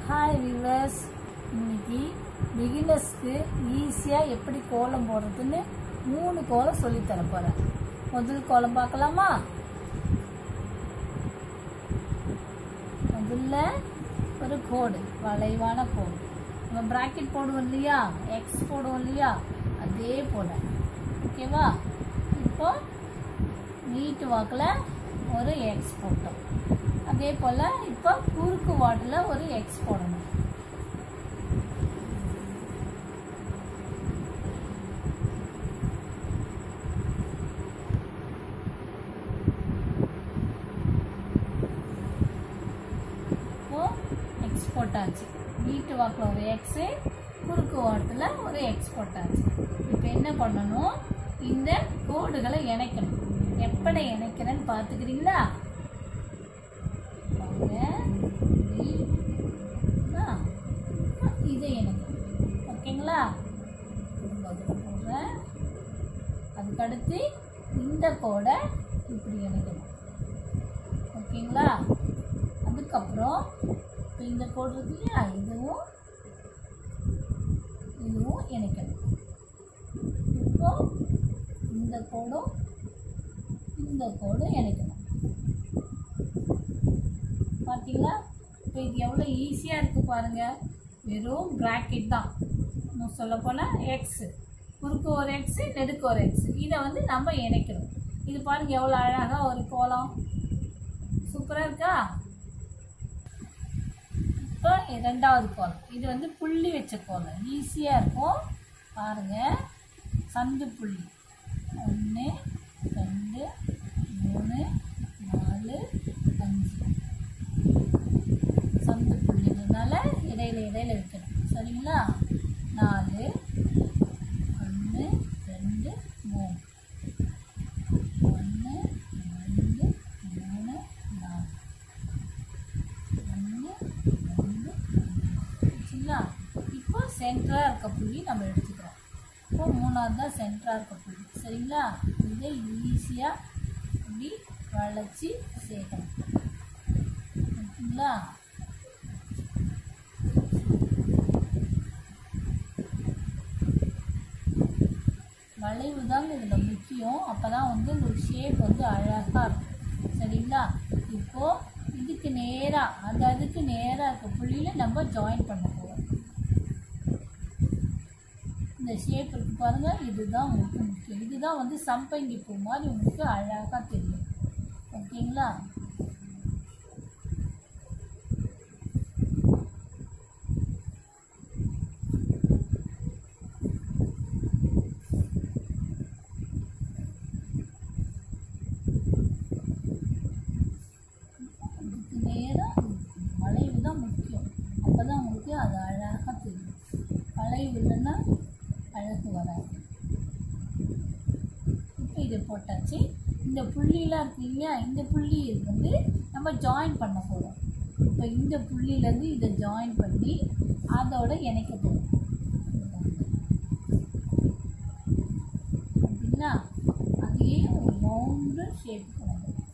Hi viewers, இன்னைக்கு பிகினர்ஸ்க்கு ஈஸியாக எப்படி கோலம் போடுறதுன்னு 3 கோலம் சொல்லித்தர போகிறேன். முதல் கோலம் பார்க்கலாமா? முதல்ல ஒரு கோடு, வளைவான கோடு. நம்ம பிராக்கெட் போடுவோம் இல்லையா, எக்ஸ் போடுவோம் இல்லையா, அதே போல. ஓகேவா? இப்போ நீட்டு வாக்கில் ஒரு எக்ஸ் போட்டோம். அதே போல் இப்போ குறுக்கு வாட்டில் ஒரு எக்ஸ் போடணும். இப்போ எக்ஸ் போட்டாச்சு. நீட்டு வாக்கில் ஒரு எக்ஸு, குறுக்கு வாட்டில் ஒரு எக்ஸ் போட்டாச்சு. இப்போ என்ன பண்ணணும், இந்த கோடுகளை இணைக்கணும். எப்படி இணைக்கிறேன்னு பார்த்துக்கிறீங்களா? இதை இணைக்கணும். ஓகேங்களா? போடுறேன். அதுக்கடுத்து இந்த கோடை இப்படி இணைக்கணும். ஓகேங்களா? அதுக்கப்புறம் இப்போ இந்த கோடு இருக்கு இல்லையா, இதுவும் இணைக்கணும். இப்போ இந்த கோடும் இணைக்கணும். பார்த்தீங்களா? இப்போ இது எவ்வளோ ஈஸியாக இருக்குது பாருங்கள். வெறும் ப்ராக்கெட் தான். இன்னும் சொல்ல போனால் எக்ஸு, குறுக்கு ஒரு எக்ஸு, நெடுக்கு ஒரு எக்ஸு. இதை வந்து நம்ம இணைக்கணும். இது பாருங்கள் எவ்வளோ அழகாக ஒரு கோலம். சூப்பராக இருக்கா? இப்போ 2வது கோலம். இது வந்து புள்ளி வச்ச கோலம். ஈஸியாக இருக்கும் பாருங்கள். சந்து புள்ளி 1 2 3 4 5 சந்து புள்ளினால இடையில வைக்கணும். சரிங்களா? 4 1 2 3 1 2 3 4 1 2 சரிங்களா? இப்போ சென்டராக இருக்க புள்ளி நம்ம எடுத்துக்கிறோம். இப்போ 3வது தான் சென்டராக இருக்க புள்ளி. சரிங்களா? இதை ஈஸியாக இப்படி வளைச்சி சேர்க்கணும். ஓகேங்களா? வளைவு தாங்க இதில் முக்கியம். அப்போ தான் வந்து ஒரு ஷேப் வந்து அழகாக இருக்கும். சரிங்களா? இப்போது இதுக்கு நேராக அதுக்கு நேராக இருக்க புள்ளியில் நம்ம ஜாயின் பண்ண போகிறோம். இந்த ஷேப் இருக்கு பாருங்கள், இதுதான் உங்களுக்கு முக்கியம். இதுதான் வந்து சம்பங்கி பூ மாதிரி உங்களுக்கு அழகாக தெரியும். ஓகேங்களா? வளைவு தான் முக்கியம். அப்போ தான் உங்களுக்கு அது அழகாக தெரியும். வளைவு இல்லைன்னா அழகு வராது. இப்போ இதை போட்டாச்சு. இந்த புள்ளியெலாம் இருக்கு இல்லையா, இந்த புள்ளி வந்து நம்ம ஜாயின் பண்ண போகிறோம். இப்போ இந்த புள்ளியிலேருந்து இதை ஜாயின் பண்ணி அதோட இணைக்க போகிறோம். அப்படின்னா அதையே ஒரு ரவுண்டு ஷேப் பண்ணணும்.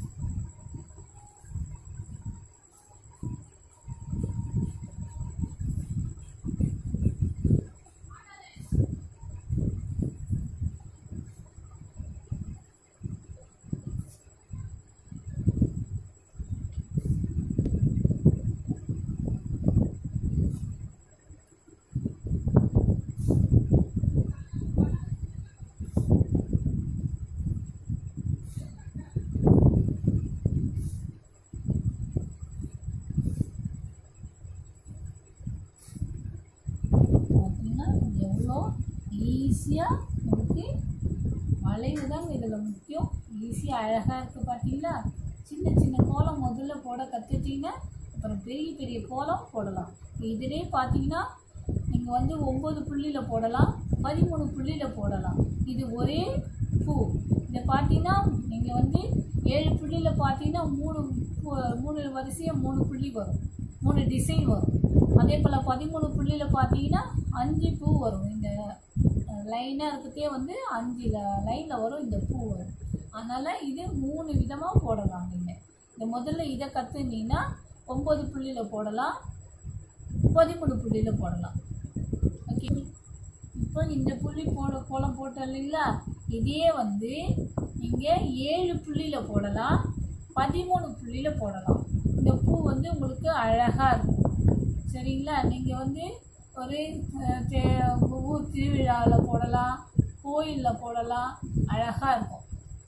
எவ்வளோ ஈஸியாக உங்களுக்கு வளைவு தான் இதில் முக்கியம். ஈஸியாக அழகாக இருக்குது. பார்த்தீங்களா? சின்ன சின்ன கோலம் முதல்ல போட கற்றுட்டிங்கன்னா அப்புறம் பெரிய பெரிய கோலம் போடலாம். இதிலே பார்த்தீங்கன்னா நீங்கள் வந்து 9 புள்ளியில் போடலாம், 13 புள்ளியில் போடலாம். இது ஒரே பூ. இதை பார்த்தீங்கன்னா நீங்கள் வந்து 7 புள்ளியில் பார்த்தீங்கன்னா 3 வரிசையாக 3 புள்ளி வரும், 3 டிசைன் வரும். அதே போல் 13 புள்ளியில் பார்த்தீங்கன்னா 5 பூ வரும். இந்த லைனாக இருக்கிறதே வந்து 5 லைனில் வரும் இந்த பூ வரும். அதனால் இது 3 விதமாக போடலாம். நீங்கள் இந்த முதல்ல இதை கற்றுனீங்கன்னா 9 புள்ளியில் போடலாம், 13 புள்ளியில் போடலாம். ஓகே, இப்போ இந்த புள்ளி கோலம் போட்டோம் இல்லைங்களா, இதே வந்து நீங்கள் 7 புள்ளியில் போடலாம், 13 புள்ளியில் போடலாம். இந்த பூ வந்து உங்களுக்கு அழகாக இருக்கும். சரிங்களா, நீங்கள் வந்து ஒரு ஊர் திருவிழாவில் போடலாம், கோயிலில் போடலாம், அழகாக இருக்கும்.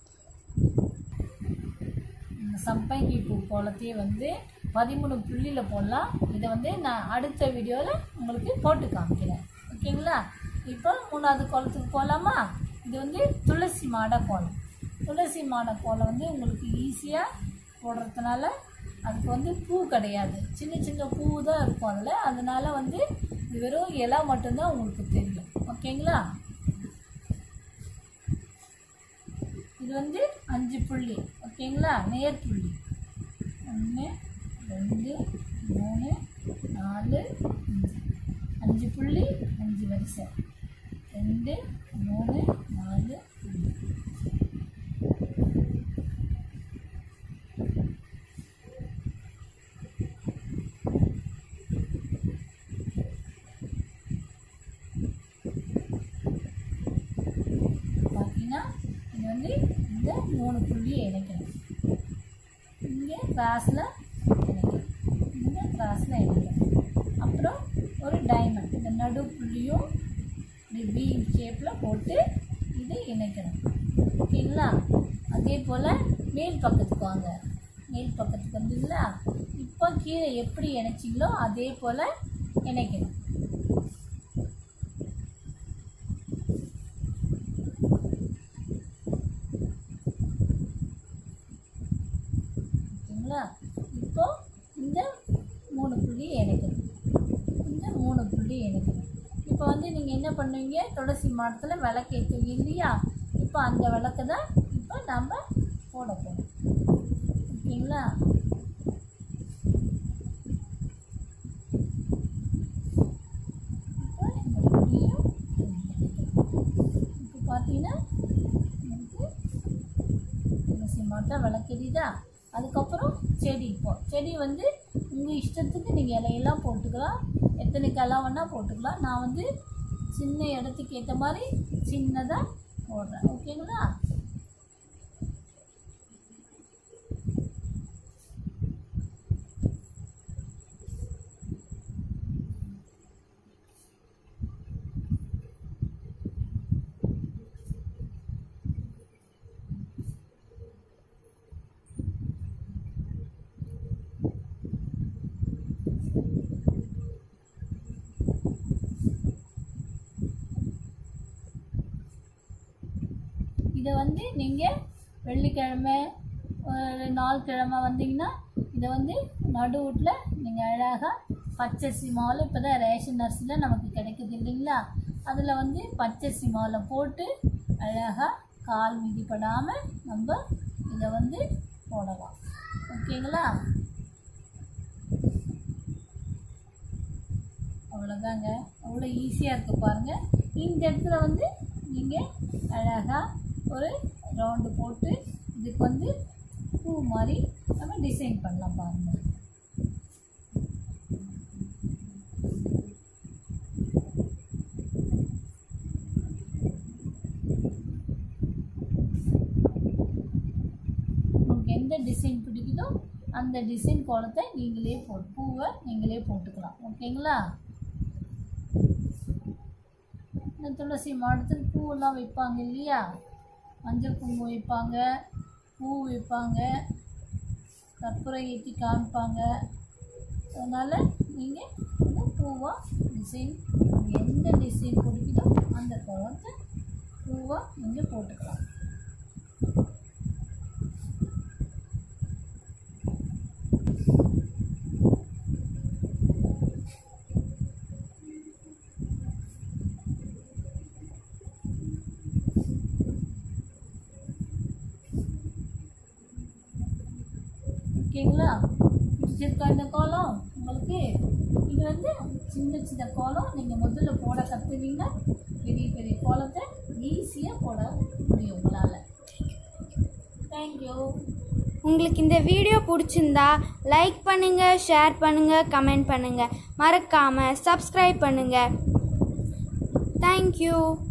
இந்த சம்பங்கி பூ கோலத்தையே வந்து 13 புள்ளியில் போடலாம். இதை வந்து நான் அடுத்த வீடியோவில் உங்களுக்கு போட்டு காமிக்கிறேன். ஓகேங்களா, இப்போ 3வது கோலத்துக்கு போகலாமா? இது வந்து துளசி மாடை கோலம். துளசி மாடை கோலம் வந்து உங்களுக்கு ஈஸியாக போடுறதுனால அதுக்கு வந்து பூ கிடையாது, சின்ன சின்ன பூ தான் இருக்கும் அதில். அதனால வந்து வெறும் இலை மட்டும்தான் உங்களுக்கு தெரியும். ஓகேங்களா, இது வந்து 5 புள்ளி. ஓகேங்களா, நேர் புள்ளி 1 2 3 4 5 புள்ளி, 5 வரிசை 2 3 4 5. பார்த்தீங்கன்னா இது வந்து இந்த 3 புள்ளியை இணைக்கணும். இங்கே கிராஸில் இணைக்கணும், இந்த கிராஸில் இணைக்கணும். அப்புறம் ஒரு டைமண்ட் இந்த நடு புள்ளியும் பி ஷேப்பில் போட்டு இது இணைக்கணும். ஓகேங்களா, அதே போல் மேல் பக்கத்துக்கு வாங்க. மேல் பக்கத்துக்கு வந்தீங்களா, இப்போ கீழே எப்படி இணைச்சிங்களோ அதே போல் இணைக்கணும். ஓகேங்களா, இப்போ இந்த 3 புள்ளியை இணைக்கணும், இந்த 3 புள்ளியை இணைக்கணும். இப்போ வந்து நீங்கள் என்ன பண்ணுவீங்க, துளசி மாடத்தில் விளக்கு ஏற்றுவீங்க இல்லையா, இப்போ அந்த விளக்கு தான் இப்போ நம்ம போட போகிறோம். ஓகேங்களா, இப்போ இந்த புள்ளியும் இப்போ பார்த்தீங்கன்னா நமக்கு துளசி மாடத்தில் விளக்கு எரியுதா. அதுக்கப்புறம் செடி. இப்போ செடி வந்து உங்கள் இஷ்டத்துக்கு நீங்கள் இலையெல்லாம் போட்டுக்கலாம், எத்தனை கலாம் வேணால் போட்டுக்கலாம். நான் வந்து சின்ன இடத்துக்கு ஏற்ற மாதிரி சின்னதாக போடுறேன். ஓகேங்களா, இதை வந்து நீங்கள் வெள்ளிக்கிழமை ஒரு நாள் கிழமை வந்தீங்கன்னா இதை வந்து நடுவுட்டில் நீங்கள் அழகாக பச்சரிசி மாவில், இப்போ தான் ரேஷன் அரிசியில் நமக்கு கிடைக்குது இல்லைங்களா, அதில் வந்து பச்சரிசி மாவில் போட்டு அழகாக கால் மிதிப்படாமல் நம்ம இதை வந்து போடலாம். ஓகேங்களா, அவ்வளோதாங்க, அவ்வளோ ஈஸியாக இருக்குது பாருங்கள். இந்த இடத்துல வந்து நீங்கள் அழகாக ஒரு ரவுண்டு போட்டு இதுக்கு வந்து பூ மாதிரி நம்ம டிசைன் பண்ணலாம் பாருங்கள். உங்களுக்கு எந்த டிசைன் பிடிக்குதோ அந்த டிசைன் கோலத்தை நீங்களே பூவை நீங்களே போட்டுக்கலாம். ஓகேங்களா, இந்த துளசி மாடத்தில் பூவெல்லாம் வைப்பாங்க இல்லையா, மஞ்சள் குங்குமம் வைப்பாங்க, பூ வைப்பாங்க, கற்பூரம் ஏற்றி காமிப்பாங்க. அதனால் நீங்கள் இந்த பூவாக டிசைன் எந்த டிசைன் பிடிக்குதோ அந்த கோலத்தை பூவாக நீங்கள் போட்டுக்கலாம். ஓகேங்களா, பிடிச்சிருக்கா இந்த கோலம் உங்களுக்கு? இது வந்து சின்ன சின்ன கோலம் நீங்கள் முதல்ல போட கற்றுனீங்கன்னா பெரிய பெரிய கோலத்தை ஈஸியாக போட முடியும் உங்களால். தேங்க்யூ. உங்களுக்கு இந்த வீடியோ பிடிச்சிருந்தா லைக் பண்ணுங்கள், ஷேர் பண்ணுங்கள், கமெண்ட் பண்ணுங்கள். மறக்காமல் சப்ஸ்கிரைப் பண்ணுங்கள். தேங்க்யூ.